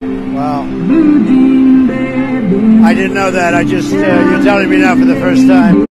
Wow. I didn't know that. You're telling me now for the first time.